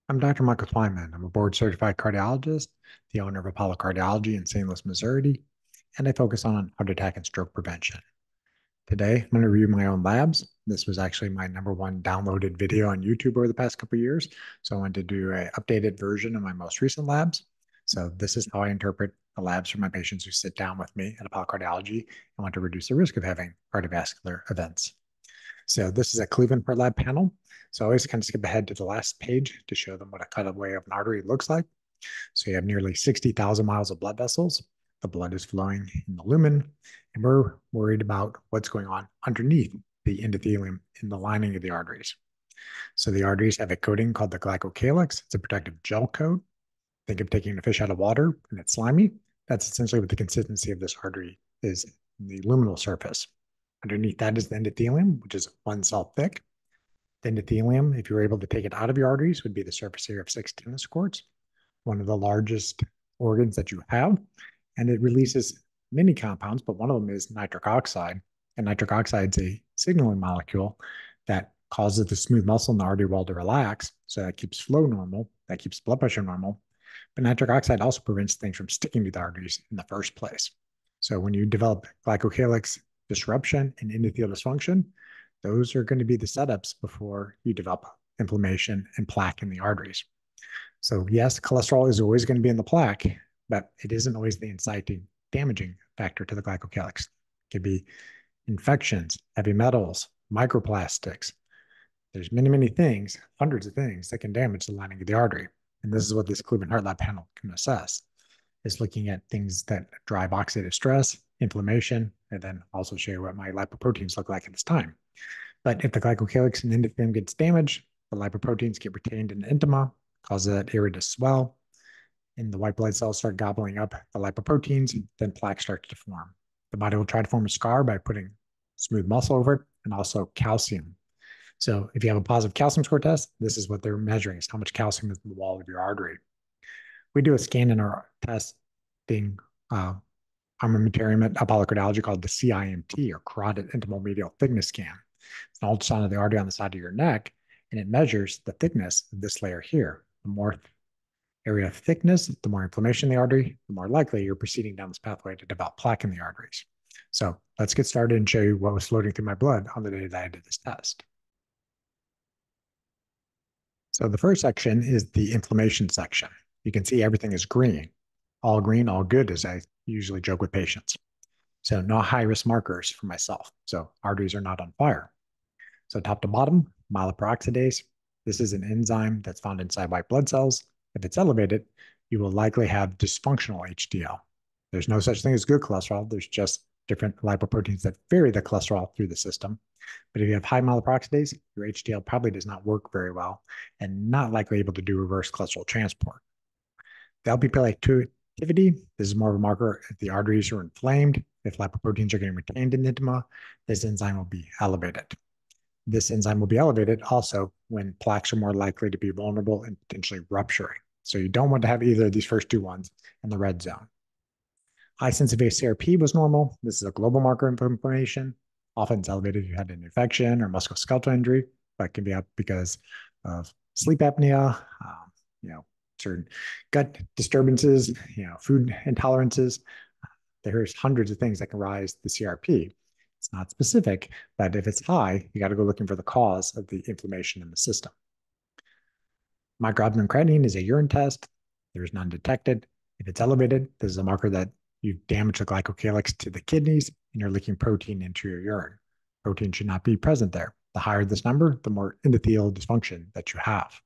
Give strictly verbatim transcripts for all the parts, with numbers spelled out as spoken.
I'm Doctor Michael Twyman. I'm a board-certified cardiologist, the owner of Apollo Cardiology in Saint Louis, Missouri, and I focus on heart attack and stroke prevention. Today, I'm going to review my own labs. This was actually my number one downloaded video on YouTube over the past couple of years, so I wanted to do an updated version of my most recent labs. So this is how I interpret the labs for my patients who sit down with me at Apollo Cardiology and want to reduce the risk of having cardiovascular events. So this is a Cleveland Heart Lab panel. So I always kind of skip ahead to the last page to show them what a cutaway of an artery looks like. So you have nearly sixty thousand miles of blood vessels. The blood is flowing in the lumen, and we're worried about what's going on underneath the endothelium in the lining of the arteries. So the arteries have a coating called the glycocalyx. It's a protective gel coat. Think of taking a fish out of water and it's slimy. That's essentially what the consistency of this artery is in the luminal surface. Underneath that is the endothelium, which is one cell thick. The endothelium, if you were able to take it out of your arteries, would be the surface area of six tennis courts, one of the largest organs that you have. And it releases many compounds, but one of them is nitric oxide. And nitric oxide is a signaling molecule that causes the smooth muscle in the artery wall to relax. So that keeps flow normal, that keeps blood pressure normal. But nitric oxide also prevents things from sticking to the arteries in the first place. So when you develop glycocalyx disruption and endothelial dysfunction, those are going to be the setups before you develop inflammation and plaque in the arteries. So yes, cholesterol is always going to be in the plaque, but it isn't always the inciting, damaging factor to the glycocalyx. It could be infections, heavy metals, microplastics. There's many, many things, hundreds of things that can damage the lining of the artery. And this is what this Cleveland Heart Lab panel can assess, is looking at things that drive oxidative stress, inflammation, and then also show you what my lipoproteins look like at this time. But if the glycocalyx and endothelium gets damaged, the lipoproteins get retained in the intima, causes that area to swell, and the white blood cells start gobbling up the lipoproteins, then plaque starts to form. The body will try to form a scar by putting smooth muscle over it and also calcium. So if you have a positive calcium score test, this is what they're measuring, is how much calcium is in the wall of your artery. We do a scan in our testing uh, armamentarium at Apollo Cardiology called the C I M T, or carotid intimal medial thickness scan. It's an ultrasound of the artery on the side of your neck, and it measures the thickness of this layer here. The more area of thickness, the more inflammation in the artery, the more likely you're proceeding down this pathway to develop plaque in the arteries. So let's get started and show you what was floating through my blood on the day that I did this test. So the first section is the inflammation section. You can see everything is green. All green, all good, as I usually joke with patients. So no high-risk markers for myself. So arteries are not on fire. So top to bottom, myeloperoxidase. This is an enzyme that's found inside white blood cells. If it's elevated, you will likely have dysfunctional H D L. There's no such thing as good cholesterol. There's just different lipoproteins that vary the cholesterol through the system. But if you have high myeloperoxidase, your H D L probably does not work very well and not likely able to do reverse cholesterol transport. The L P P activity, this is more of a marker if the arteries are inflamed. If lipoproteins are getting retained in the intima, this enzyme will be elevated. This enzyme will be elevated also when plaques are more likely to be vulnerable and potentially rupturing. So you don't want to have either of these first two ones in the red zone. High sensitivity C R P was normal. This is a global marker of inflammation. Often it's elevated if you had an infection or musculoskeletal injury, but it can be up because of sleep apnea, um, you know, certain gut disturbances, you know, food intolerances. There's hundreds of things that can rise the C R P. It's not specific, but if it's high, you got to go looking for the cause of the inflammation in the system. Microalbumin creatinine is a urine test. There's none detected. If it's elevated, this is a marker that you've damaged the glycocalyx to the kidneys and you're leaking protein into your urine. Protein should not be present there. The higher this number, the more endothelial dysfunction that you have.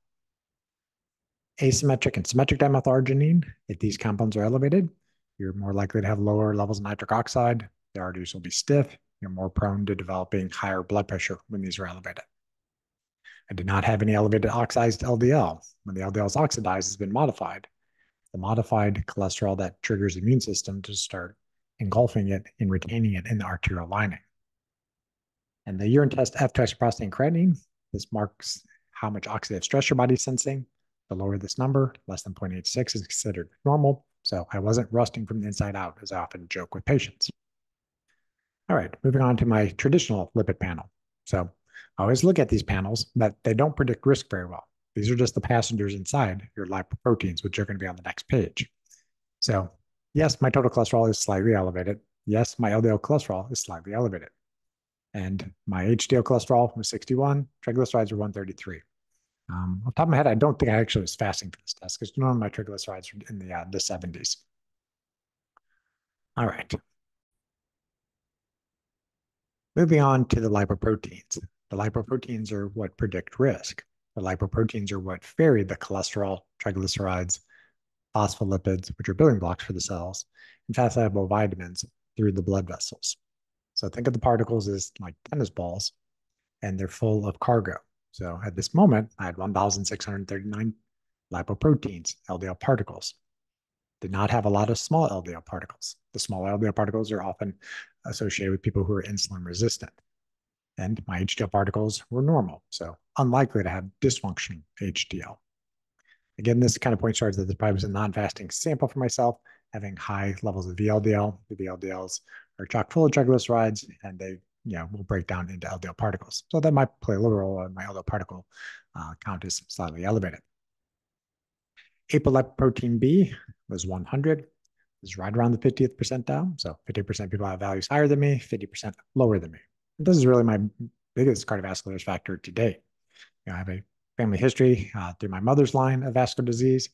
Asymmetric and symmetric dimethylarginine, if these compounds are elevated, you're more likely to have lower levels of nitric oxide. The arteries will be stiff. You're more prone to developing higher blood pressure when these are elevated. I did not have any elevated oxidized L D L. When the L D L is oxidized, it's been modified. The modified cholesterol that triggers the immune system to start engulfing it and retaining it in the arterial lining. And the urine test F two isoprostane creatinine, this marks how much oxidative stress your body's sensing. The lower this number, less than zero point eight six, is considered normal. So I wasn't rusting from the inside out, as I often joke with patients. All right, moving on to my traditional lipid panel. So I always look at these panels, but they don't predict risk very well. These are just the passengers inside your lipoproteins, which are going to be on the next page. So yes, my total cholesterol is slightly elevated. Yes, my L D L cholesterol is slightly elevated. And my H D L cholesterol was sixty-one, triglycerides were one thirty-three. Um, off the top of my head, I don't think I actually was fasting for this test because normally my triglycerides are in the, uh, the seventies. All right. Moving on to the lipoproteins. The lipoproteins are what predict risk. The lipoproteins are what vary the cholesterol, triglycerides, phospholipids, which are building blocks for the cells, and fat soluble vitamins through the blood vessels. So think of the particles as like tennis balls, and they're full of cargo. So at this moment, I had one thousand six hundred thirty-nine lipoproteins, L D L particles. Did not have a lot of small L D L particles. The small L D L particles are often associated with people who are insulin resistant. And my H D L particles were normal, so unlikely to have dysfunction H D L. Again, this kind of points towards that there probably was a non-fasting sample for myself, having high levels of V L D L. The V L D Ls are chock full of triglycerides, and they you know, will break down into L D L particles. So that might play a little role in my L D L particle uh, count is slightly elevated. Apolipoprotein B was one hundred. This is right around the fiftieth percentile. So fifty percent people have values higher than me, fifty percent lower than me. This is really my biggest cardiovascular risk factor to date. You know, I have a family history uh, through my mother's line of vascular disease.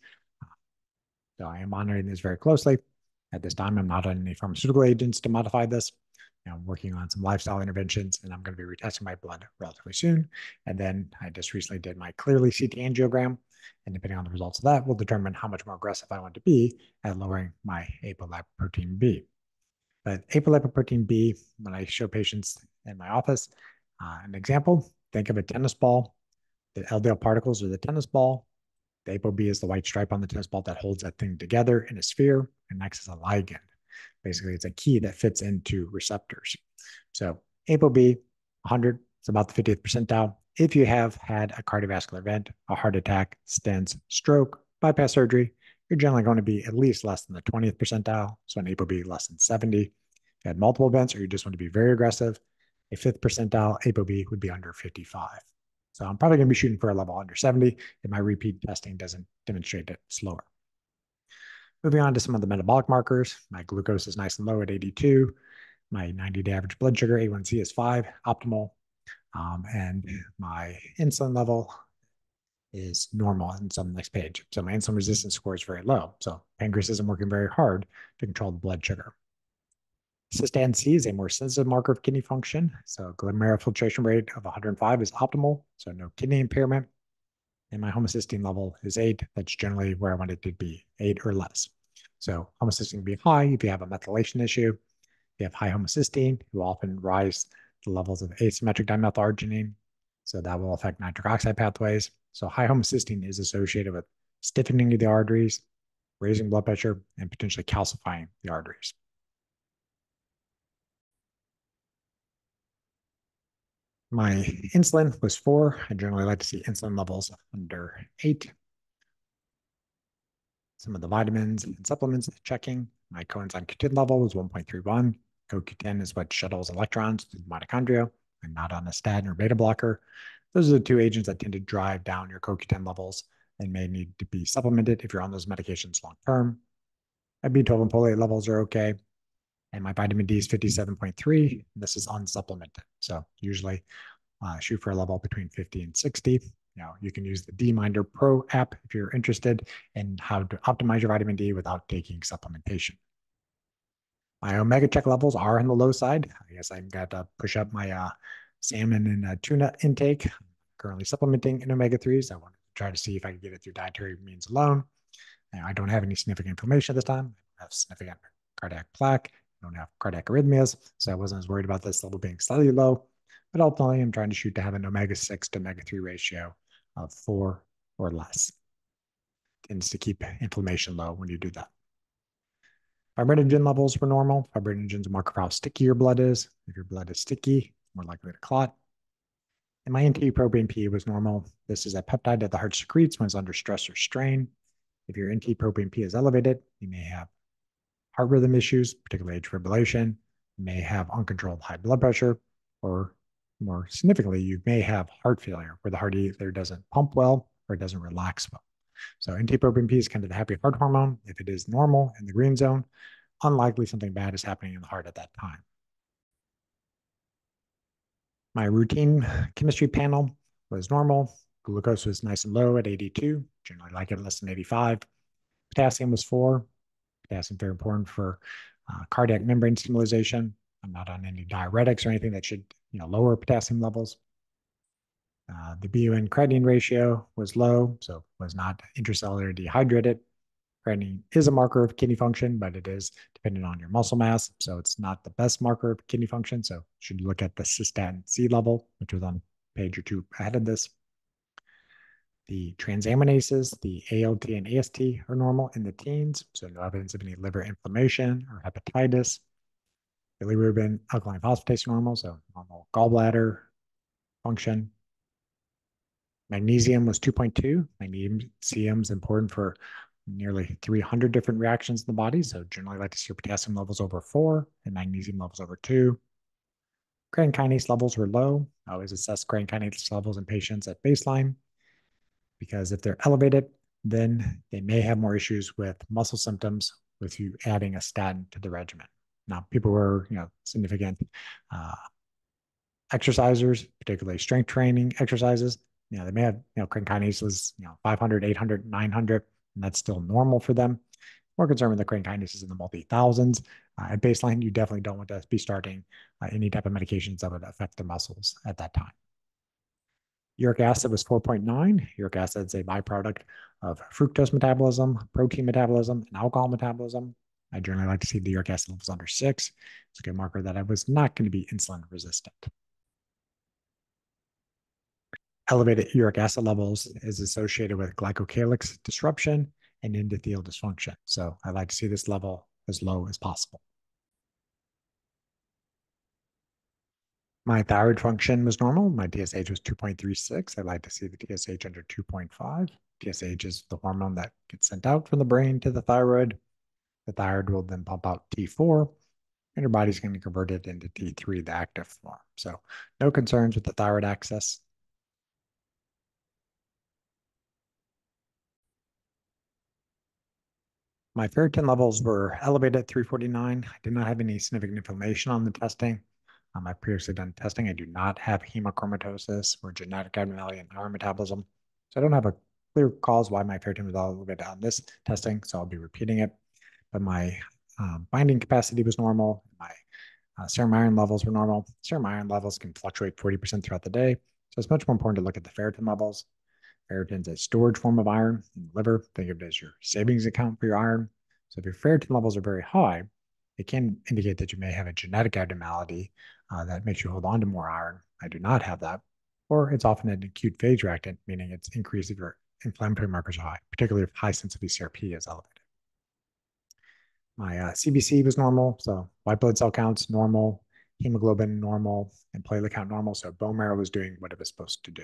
So I am monitoring this very closely. At this time, I'm not on any pharmaceutical agents to modify this. You know, I'm working on some lifestyle interventions, and I'm going to be retesting my blood relatively soon. And then I just recently did my clearly C T angiogram. And depending on the results of that, will determine how much more aggressive I want to be at lowering my apolipoprotein B. But apolipoprotein B, when I show patients in my office, uh, an example, think of a tennis ball. The L D L particles are the tennis ball. The ApoB is the white stripe on the tennis ball that holds that thing together in a sphere and acts as a ligand. Basically, it's a key that fits into receptors. So ApoB, one hundred, it's about the fiftieth percentile. If you have had a cardiovascular event, a heart attack, stents, stroke, bypass surgery, you're generally going to be at least less than the twentieth percentile. So an ApoB less than seventy. If you had multiple events or you just want to be very aggressive, a fifth percentile ApoB would be under fifty-five. So I'm probably going to be shooting for a level under seventy if my repeat testing doesn't demonstrate it slower. Moving on to some of the metabolic markers. My glucose is nice and low at eighty-two. My ninety-day average blood sugar, A one C, is five, optimal. Um, and my insulin level is normal. And it's on the next page. So my insulin resistance score is very low. So pancreas isn't working very hard to control the blood sugar. Cystatin C is a more sensitive marker of kidney function. So glomerular filtration rate of one hundred five is optimal, so no kidney impairment. And my homocysteine level is eight. That's generally where I want it to be, eight or less. So homocysteine can be high if you have a methylation issue. If you have high homocysteine, you often rise the levels of asymmetric dimethylarginine. So that will affect nitric oxide pathways. So high homocysteine is associated with stiffening of the arteries, raising blood pressure, and potentially calcifying the arteries. My insulin was four. I generally like to see insulin levels under eight. Some of the vitamins and supplements checking. My coenzyme Q ten level was one point three one. Co Q ten is what shuttles electrons to the mitochondria. I'm not on a statin or beta blocker. Those are the two agents that tend to drive down your Co Q ten levels and may need to be supplemented if you're on those medications long term. My B twelve and folate levels are okay. And my vitamin D is fifty-seven point three. This is unsupplemented. So usually uh, shoot for a level between fifty and sixty. Now, you can use the D Minder Pro app if you're interested in how to optimize your vitamin D without taking supplementation. My omega check levels are on the low side. I guess I've got to push up my uh, salmon and uh, tuna intake. I'm currently supplementing in omega threes. I want to try to see if I can get it through dietary means alone. Now, I don't have any significant inflammation this time. I have significant cardiac plaque. I don't have cardiac arrhythmias, so I wasn't as worried about this level being slightly low. But ultimately, I'm trying to shoot to have an omega six to omega three ratio of four or less. It tends to keep inflammation low when you do that. Fibrinogen levels were normal. Fibrinogen is a marker for how sticky your blood is. If your blood is sticky, more likely to clot. And my N T proBNP was normal. This is a peptide that the heart secretes when it's under stress or strain. If your N T proBNP is elevated, you may have heart rhythm issues, particularly atrial fibrillation. You may have uncontrolled high blood pressure, or more significantly, you may have heart failure where the heart either doesn't pump well or it doesn't relax well. So N T pro B N P is kind of the happy heart hormone. If it is normal in the green zone, unlikely something bad is happening in the heart at that time. My routine chemistry panel was normal. Glucose was nice and low at eighty-two, generally like it less than eighty-five. Potassium was four. Potassium very important for uh, cardiac membrane stimulation. I'm not on any diuretics or anything that should, you know, lower potassium levels. Uh, the B U N creatinine ratio was low, so was not intracellular dehydrated. Creatinine is a marker of kidney function, but it is dependent on your muscle mass, so it's not the best marker of kidney function. So you should look at the cystatin C level, which was on page or two ahead of this. The transaminases, the A L T and A S T are normal in the teens, so no evidence of any liver inflammation or hepatitis. Bilirubin, alkaline phosphatase are normal, so normal gallbladder function. Magnesium was two point two. Magnesium is important for nearly three hundred different reactions in the body, so generally like to see your potassium levels over four and magnesium levels over two. Creatine kinase levels were low. I always assess creatine kinase levels in patients at baseline, because if they're elevated, then they may have more issues with muscle symptoms with you adding a statin to the regimen. Now, people who are, you know, significant uh, exercisers, particularly strength training exercises, you know, they may have, you know, creatine kinases, you know, five hundred, eight hundred, nine hundred, and that's still normal for them. More concerned with the creatine kinases in the multi-thousands. Uh, at baseline, you definitely don't want to be starting uh, any type of medications that would affect the muscles at that time. Uric acid was four point nine. Uric acid is a byproduct of fructose metabolism, protein metabolism, and alcohol metabolism. I generally like to see the uric acid levels under six. It's a good marker that I was not going to be insulin resistant. Elevated uric acid levels is associated with glycocalyx disruption and endothelial dysfunction. So I like to see this level as low as possible. My thyroid function was normal. My T S H was two point three six. I like to see the T S H under two point five. T S H is the hormone that gets sent out from the brain to the thyroid. The thyroid will then pump out T four, and your body's going to convert it into T three, the active form. So no concerns with the thyroid axis. My ferritin levels were elevated at three forty-nine. I did not have any significant inflammation on the testing. Um, I've previously done testing. I do not have hemochromatosis or genetic abnormality in iron metabolism. So I don't have a clear cause why my ferritin was elevated on this testing, so I'll be repeating it. But my um, binding capacity was normal. My uh, serum iron levels were normal. Serum iron levels can fluctuate forty percent throughout the day. So it's much more important to look at the ferritin levels. Ferritin is a storage form of iron in the liver. Think of it as your savings account for your iron. So if your ferritin levels are very high, it can indicate that you may have a genetic abnormality uh, that makes you hold on to more iron. I do not have that. Or it's often an acute phase reactant, meaning it's increased if your inflammatory markers are high, particularly if high sensitivity C R P is elevated. My uh, C B C was normal, so white blood cell counts normal, hemoglobin normal, and platelet count normal. So bone marrow was doing what it was supposed to do.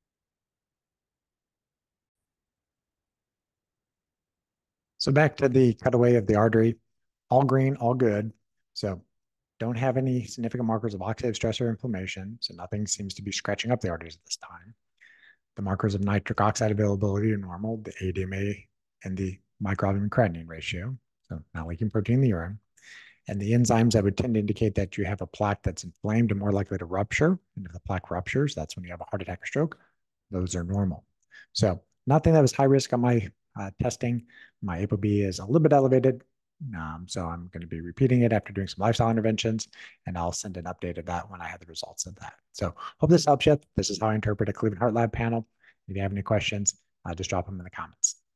So back to the cutaway of the artery, all green, all good. So don't have any significant markers of oxidative stress or inflammation. So nothing seems to be scratching up the arteries at this time. The markers of nitric oxide availability are normal, the A D M A and the microalbumin creatinine ratio. So not leaking protein in the urine. And the enzymes that would tend to indicate that you have a plaque that's inflamed and more likely to rupture. And if the plaque ruptures, that's when you have a heart attack or stroke. Those are normal. So nothing that was high risk on my uh, testing. My ApoB is a little bit elevated. Um, so I'm going to be repeating it after doing some lifestyle interventions, and I'll send an update of that when I have the results of that. So hope this helps you. This is how I interpret a Cleveland Heart Lab panel. If you have any questions, uh, just drop them in the comments.